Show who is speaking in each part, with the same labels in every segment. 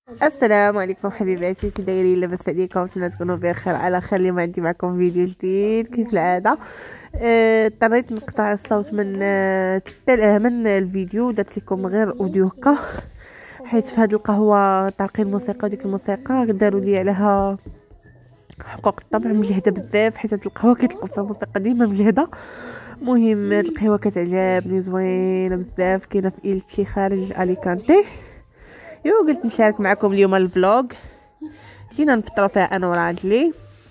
Speaker 1: السلام عليكم حبيباتي، كي دايرين؟ لاباس عليكم؟ نتمنى تكونوا بخير على خير. اليوم عندي معكم فيديو جديد كيف العاده. اضطريت نقطع الصوت من الفيديو، درت لكم غير اوديو هكا، حيت في هذه القهوه طالقين موسيقى، وديك الموسيقى داروا لي عليها حقوق الطبع مجهده بزاف، حيت هاد القهوه كيطلقوا فيها موسيقى ديما مجهده. المهم هاد القهوه كتعجبني، زوينه بزاف، كاينه في إلتي خارج اليكانتي. قلت نشارك معكم اليوم الفلوق. جينا نفطروا فيها انا وراجلي.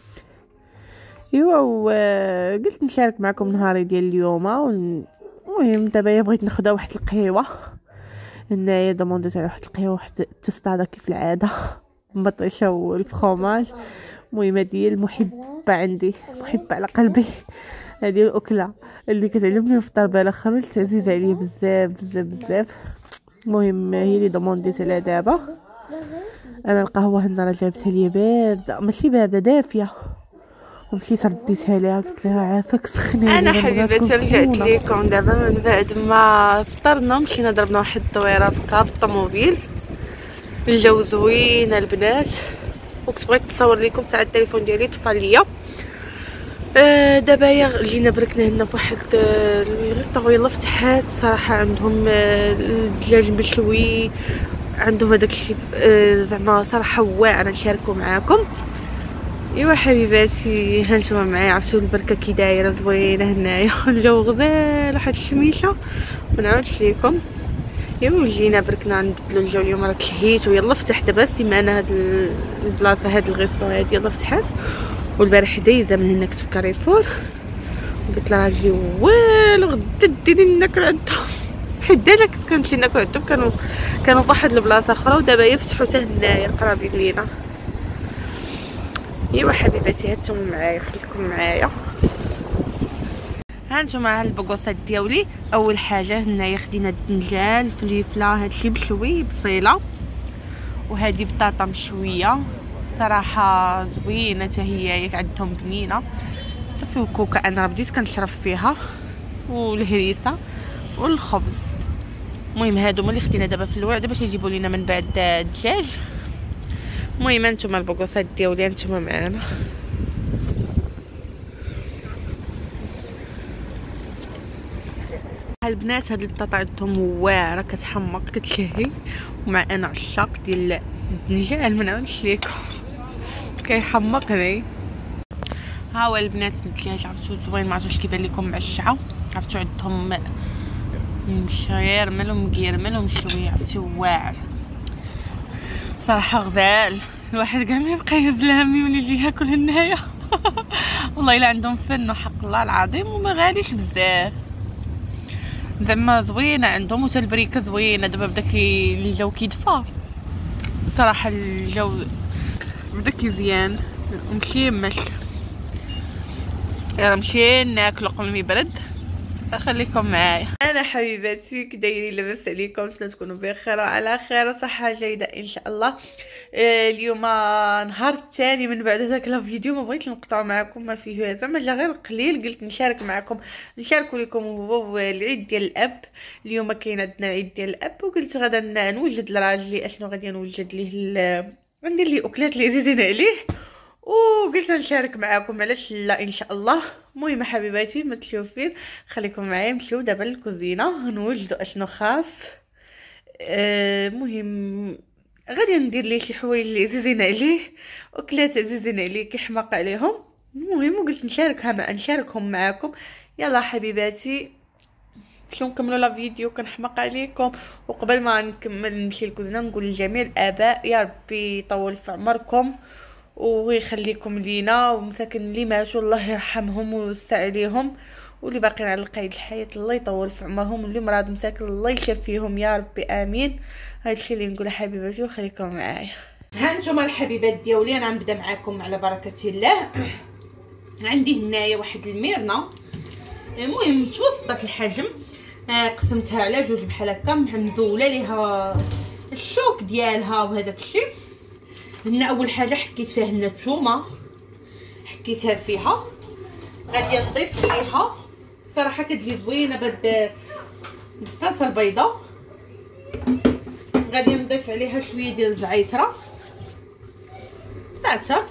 Speaker 1: قلت نشارك معكم نهاري ديال اليوم. المهم دابا بغيت ناخذ واحد القهوه هنايا، دومونديت على واحد القهوه، واحد التوستاده كيف العاده مطيشه والفخوماج. المهم هذه المحبه عندي، محبه على قلبي. هذه الاكله اللي كتعجبني الفطار بلا خروج، عزيزه عليا بزاف بزاف بزاف. المهم هي اللي ضمنديت عليها دابا. انا القهوه هنا راه جابتها ليا بارده، ماشي بارده، دافيه، ومشيت رديتها ليها، قلت لها عافاك سخني.
Speaker 2: انا حبيبتي رجعت لكم دابا من بعد ما فطرنا، مشينا ضربنا واحد الدويره بكا بالطوموبيل. الجو زوين البنات، وكنت بغيت نصور لكم تاع التليفون ديالي طفى ليا. دابا جينا بركنا هنا في واحد الريستورون يلا فتحات. صراحه عندهم الدجاج مشوي، عندهم هذاك الشيء زعما صراحه واعره نشاركو معاكم. حبيباتي، هانتوما معايا، عرفتوا البركه كي دايره زوينه هنايا. الجو غزال، واحد الشميشه ما نعاودش لكم. وجينا بركنا نبدلوا الجو. اليوم راه تلهيت ويلا فتح دابا السيمانه هاد البلاصه، هاد الغيستو هادي يلا فتحات. والبارح دايزه من هنا كنت في كاريفور، قلت لها راجلي والو غدا ديري ناكل عندهم، حيت انا كنت كنمشي ناكل عندهم، كانوا في واحد البلاصه اخرى، ودابا يفتحوا حتى هنايا قرابين لينا. حبيباتي هانتوما معايا، خليكم معايا. هانتوما البقوصات ديالي. اول حاجه هنايا خدينا الدنجال، الفليفله، هادشي مشوي، بصيله، وهذه بطاطا مشويه صراحه زوينه حتى هي، عندهم بنينه صافي. وكوكا انا بديت كنشرب فيها، والهريسه والخبز. المهم هادو هما اللي خدينا دابا في الاول، دابا تيجيبوا لينا من بعد الدجاج. المهم هانتوما البقوصات ديالي، هانتوما معانا. البنات هاد البطاطا عندهم واعره، كتحمق كتشهي، ومع انا عشاق ديال الدنجال ما نعاودش ليكم، كيحمقني. ها هو البنات الدجاج، عرفتو زوين، ما عرفتش كيبان لكم مع الشعه. عرفتو عندهم مشيرمل ومقيرمل ومشوي، عرفتي واعر صراحه غزال. الواحد كاع ما يبقى يهز الهم يولي لي ياكل هنايا. والله الا عندهم فن وحق الله العظيم، وما غاليش بزاف، زعما زوينه عندهم. وتا البريكه زوينه. دابا بدا الجو كيدفى صراحه، الجو بدا كيزيان، ومشيمش. نمشي ناكلو قبل ما يبرد. خليكم معايا. انا حبيباتي كي دايرين؟ لاباس عليكم؟ نتمنى تكونوا بخير وعلى خير وصحه جيده ان شاء الله. اليوم نهار الثاني من بعد هذاك الفيديو، ما بغيتش نقطع معكم، ما فيه زعما جا غير قليل، قلت نشارك معكم، نشاركوا لكم هو العيد ديال الاب. اليوم كاين عندنا العيد ديال الاب، وقلت غدا نوجد لراجلي اشنو غادي نوجد ليه، ندير ليه اكلات اللي زيدين عليه، وقلت نشارك معكم، علاش لا ان شاء الله. المهم حبيباتي ما تشوفين، خليكم معايا، نمشيو دابا للكوزينه نوجدوا اشنو خاص. المهم غادي ندير ليه شي حوايج اللي عزيزين عليه، اكلات عزيزين عليه كيحماق عليهم. المهم قلت نشاركهم معكم. يلا حبيباتي شو نكملوا لا فيديو، كنحماق عليكم. وقبل ما نكمل نمشي للكوزينه، نقول لجميع الاباء يا ربي يطول في عمركم ويخليكم لينا، ومساكن اللي ماتوا الله يرحمهم ويوسع عليهم، واللي باقيين على قيد الحياه الله يطول في عمرهم، واللي مرض مساكن الله يشفيهم يا ربي امين. هادشي اللي نقول حبيباتي، وخليكم معايا. ها نتوما الحبيبات ديالي، انا غنبدا معكم على بركه الله. عندي هنايا واحد الميرنا، المهم متوسطه الحجم، قسمتها على جوج بحال هكا، مزوله ليها الشوك ديالها وهداك الشيء. هنا اول حاجه حكيت فيها هنا الثومه، حكيتها فيها، غادي نضيف ليها صراحه كتجي زوينه بهاد الصلصه البيضاء. غادي نضيف عليها شويه ديال الزعتره، زعتر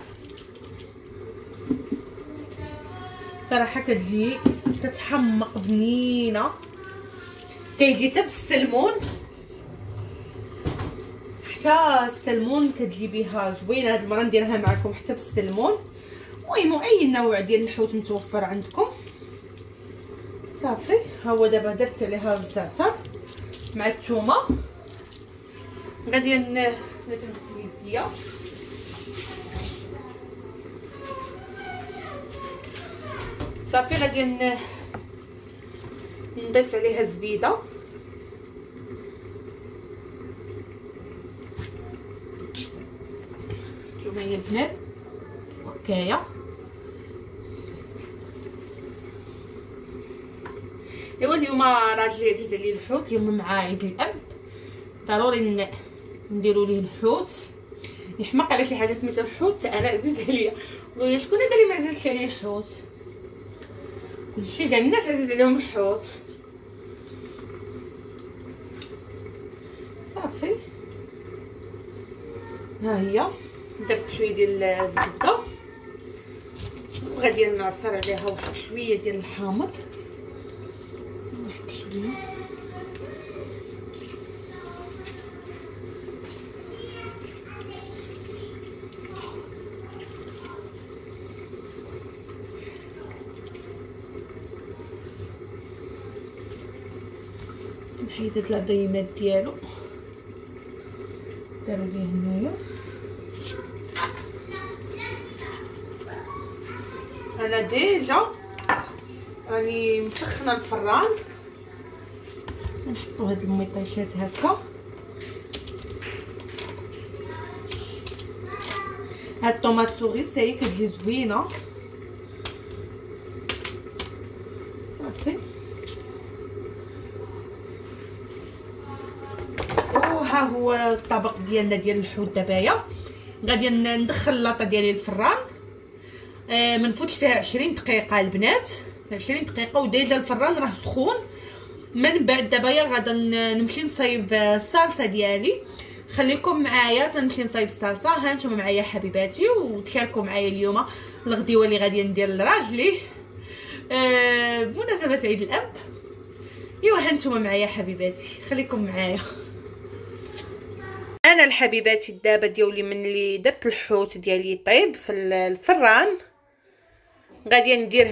Speaker 2: صراحه كتجي كتحمق بنينه، كيجي حتى بالسلمون، حتى السلمون كتجي بها زوينه. هاد المره نديرها معكم حتى بالسلمون. المهم اي نوع ديال الحوت متوفر عندكم. صافي ها هو دابا درت عليها الزعتر مع الثومه. غادي نغسل يديا، صافي غادي نضيف عليها زبيده، نتوما هي البنات هكايا. ايوا اليوم راجلي عزيز عليه الحوت، اليوم مع عيد الاب ضروري نديروا ليه الحوت. يحمق على شي حاجه سميتها الحوت، انا عزيز عليا. ويا شكون هذا اللي ما عزيزش عليه الحوت؟ كلشي كاع الناس عزيز عليهم الحوت. صافي ها هي درت شويه ديال الزبده، وغادي نعصر عليها واحد شويه ديال الحامض، واحد شويه نحيد هاد العظيمات ديالو، داروا ليه هنايا. انا ديجا راني مسخنه الفران، نحطوا هاد الميطيشات هكا. هاد الطوماط سوريس هي كتجي زوينه. صافي وها هو الطبق ديالنا ديال الحوت. دابايا غادي ندخل لاطه ديالي الفران، ما نفوتش فيها 20 دقيقه البنات، 20 دقيقه وديجا الفران راه سخون. من بعد دابايا غادا نمشي نصايب الصلصه ديالي. خليكم معايا تنمشي نصايب الصلصه. ها نتوما معايا حبيباتي، وتشاركوا معايا اليوم الغديوه اللي غادي ندير لراجلي بمناسبه عيد الاب. ايوا ها نتوما معايا حبيباتي، خليكم معايا. انا الحبيباتي دابا ديالي من اللي درت الحوت ديالي يطيب في الفران، غادي ندير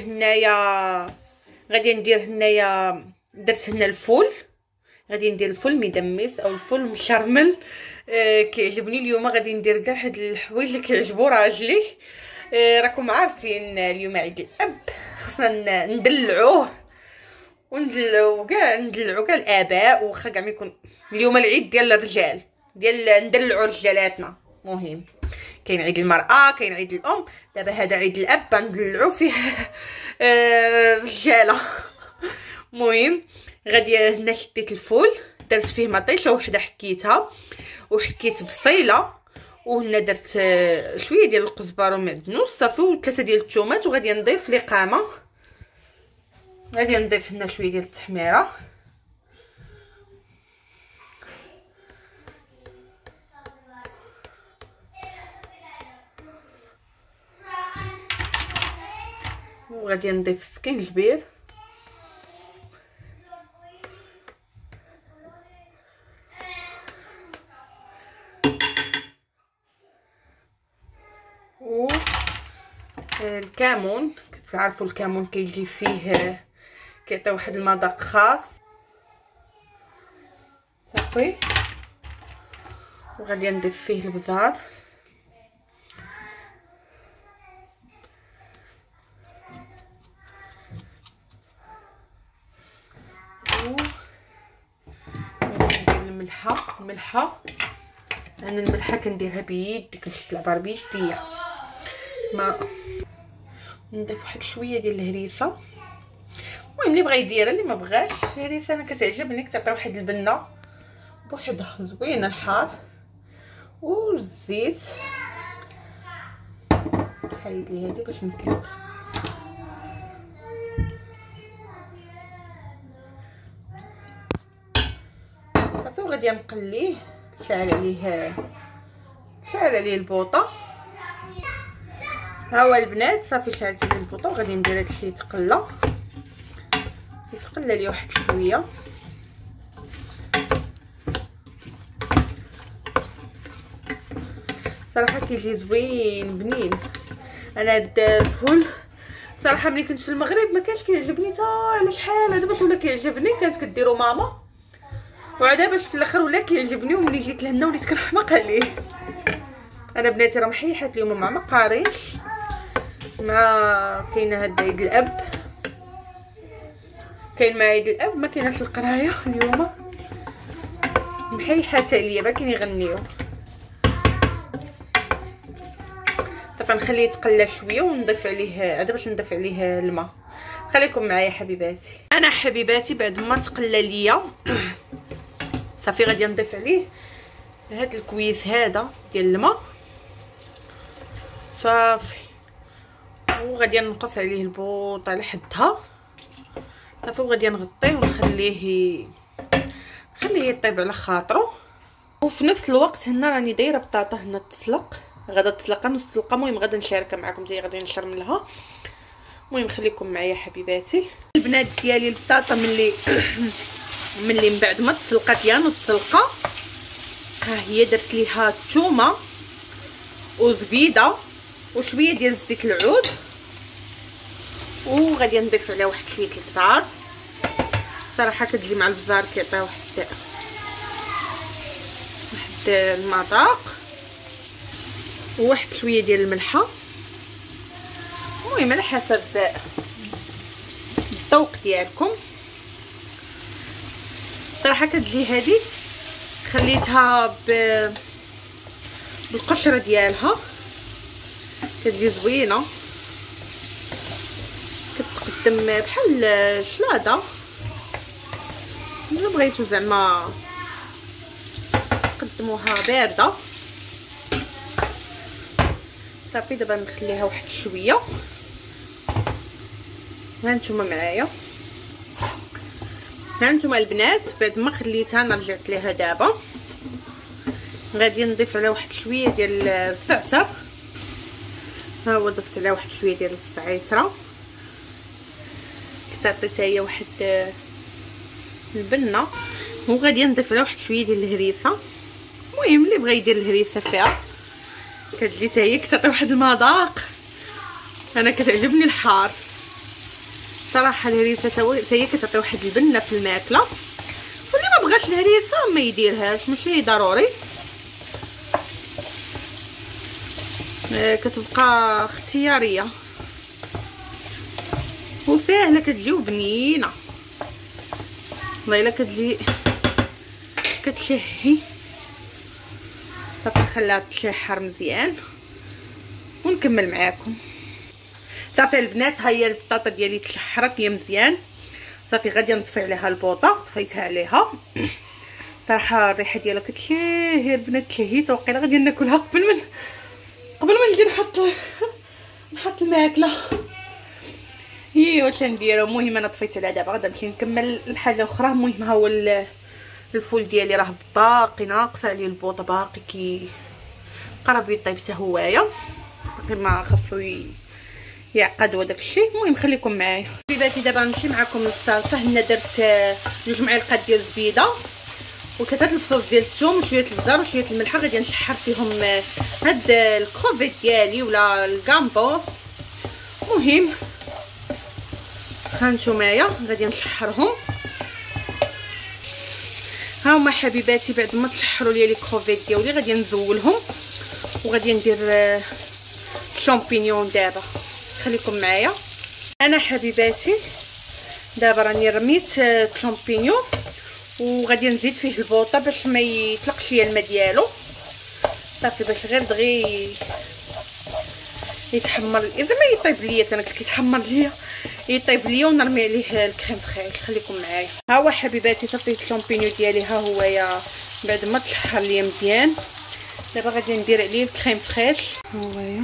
Speaker 2: هنايا درت هنا الفول. غادي ندير الفول مدمس او الفول مشرمل، كيعجبني. اليوم غادي ندير كاع هاد الحوايج اللي كيعجبوا راجلي. راكم عارفين اليوم عيد الاب، خصنا ندلعوه وندلعو كاع الاباء، واخا كاع ما يكون اليوم العيد ديال الرجال، ديال ندلعو رجالاتنا. مهم كاين عيد المراه، كاين عيد الام، دابا هذا عيد الاب ندلعو فيه الرجاله. مهم غادي هنا شديت الفول، درت فيه مطيشه وحده حكيتها، وحكيت بصيله، وهنا درت شويه ديال القزبر ومعدنوس صافي، وثلاثه ديال الثومات. وغادي نضيف لقامه، غادي نضيف هنا شويه ديال التحميره، وغادي نضيف سكينجبير، و الكمون. كتعرفوا الكمون كيجي فيه كيعطي واحد المذاق خاص. صافي وغادي نضيف فيه البزار، الملحه. انا الملحه كنديرها بيدي، كنشد العبار بيديا. ما نضيف واحد شويه ديال الهريسه. المهم اللي بغى يديرها، اللي ما بغاش الهريسه انا كتعجبني، كتعطي واحد البنه بوحدها زوينه. الحار والزيت حيد لي هادي باش نكب. صافي وغادي نقليه شعل عليه البوطه. ها هو البنات صافي شعلت عليه البوطه وغادي ندير هادشي يتقلى ليه واحد شويه. صراحه كيجي زوين بنين. انا هاد الفول صراحه ملي كنت في المغرب ما كانش كيعجبني حتى على شحال، دابا ولا كيعجبني. كانت كديرو ماما وعاد باش في الاخر ولا كيعجبني، وملي جيت لهنا وليت كنحماق عليه. انا بناتي راه محيحات اليوم مع ما قاريش، مع كاينه هاد عيد الاب، كاين مع عيد الاب ما كايناش القرايه اليوم، محيحات عليا باكين يغنيو. صافي نخليه يتقلى شويه ونضيف عليه عاد باش نضيف عليه الماء. خليكم معايا حبيباتي. انا حبيباتي بعد ما تقلى ليا صافي غادي نضيف عليه هاد الكويس هذا ديال الماء صافي، وغادي نقص عليه البوطه على حدها صافي، وغادي نغطيه ونخليه يطيب على خاطرو. وفي نفس الوقت هنا راني دايره بطاطا هنا تسلق، غادا تسلق نص سلقه. المهم غادا نشاركها معكم حتى غادي نشرملها. المهم خليكم معايا حبيباتي. البنات ديالي البطاطا ملي من بعد ما تسلقات يا نص سلقه، ها هي درت ليها الثومه وزبيده وشويه ديال زيت العود، وغادي نضيف عليها واحد شويه البزار. صراحه كتجي مع البزار كيعطي واحد المذاق، وواحد شويه ديال الملحه. المهم على حسب الذوق ديالكم. صراحه كتجي هذه خليتها بالقشره ديالها، كتجي زوينه، كتقدم بحال الشلاضه الا بغيتو زعما تقدموها بارده. صافي دابا نخليها واحد شويه. ها نتوما معايا، ها نتوما البنات بعد ما خليتها انا رجعت ليها دابا غادي نضيف عليها واحد شويه ديال الزعتر. ها هو ضفت عليها واحد شويه ديال الزعتره كتعطي حتى هي واحد البنه، وغادي نضيف عليها واحد شويه ديال الهريسه. المهم اللي بغى يدير الهريسه فيها كتجي حتى هي كتعطي واحد المذاق. انا كتعجبني الحار صراحه الهريسه حتى هي كتعطي واحد البنه في الماكله. واللي ما بغاش الهريسه ما يديرهاش، ماشي ضروري، كتبقى اختياريه وساهله كتجي وبنينه. والله الا كتجي كتشهي. صافي نخليها تشحر مزيان ونكمل معاكم. صافي البنات ها هي البطاطا ديالي تشحرت هي مزيان. صافي غادي نطفي عليها البوطه، طفيتها عليها. صراحه الريحه ديالها كتشهي البنات، تشهيت وقيله غادي ناكلها قبل ما نجي نحط الماكله. هي واش نديرو. المهم انا طفيت عليها دابا غادي نمشي نكمل الحاجه اخرى. المهم ها هو الفول ديالي راه باقي ناقصه عليه البوطه، باقي قرب يطيب حتى هوايا، باقي ما خاصو يعقد وداك الشيء. المهم خليكم معايا حبيباتي. دابا نمشي معكم للصلصه. هنا درت 2 معالق ديال الزبيده و3 الفصوص ديال الثوم وشويه الزر وشويه الملحه. غادي نشحر فيهم هاد الكروفيت ديالي ولا الكامبو. المهم ها نتومايا غادي نشحرهم. ها هما حبيباتي بعد ما تشحروا لي الكروفيت ديالي غادي نزولهم وغادي ندير الشامبينيون دابا. خليكم معايا. انا حبيباتي دابا راني رميت الشامبينيون وغادي نزيد فيه البوطه باش ما يطلقش ليا الماء ديالو. صافي باش غير دغيا يتحمر زعما يطيب ليا. انا كيتحمر ليا يطيب ليا ونرمي عليه الكريم فريش. خليكم معايا. ها هو حبيباتي طفيت الشامبينيون ديالي. ها هو يا بعد ما تشحر ليا مزيان دابا غادي ندير عليه الكريم فريش. ها هو يا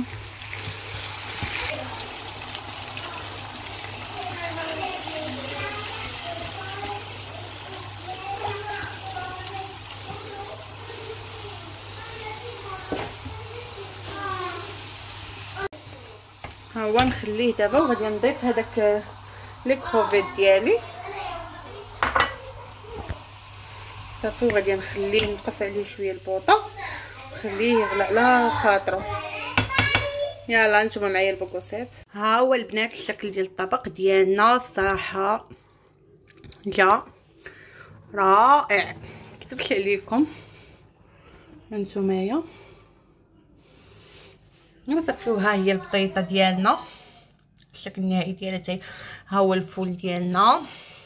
Speaker 2: ها هو نخليه دابا وغادي نضيف هذاك لي كروفيت ديالي صافي. وغادي نخليه نقص عليه شويه البوطه نخليه يغلى على خاطرو. يلا نتوما معايا البكوسات. ها هو البنات الشكل ديال الطبق ديالنا الصراحه جا رائع كتبت عليكم هانتومايا. نصفيو. ها هي البطيطه ديالنا الشكل النهائي ديالها تاهي. ها هو الفول ديالنا.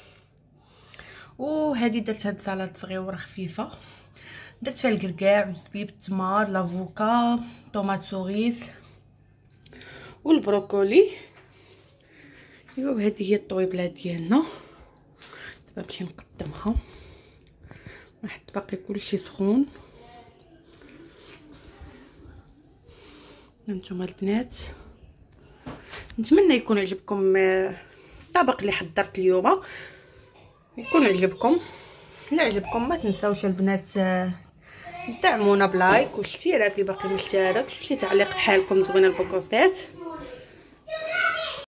Speaker 2: وهذه درت هاد سلطه صغيره خفيفه درت فيها الكركاع والزبيب التمار لافوكا طوماط سوريس والبروكولي. ايوا هذه هي الطويبله ديالنا. دابا نمشي نقدمها واحد باقي كلشي سخون. هانتوما البنات نتمنى يكون عجبكم الطبق اللي حضرت اليوم يكون عجبكم. الا عجبكم ما تنساوش البنات دعمونا بلايك واشتراك اللي باقي مشترك. شي تعليق بحالكم زوينه البكوسات.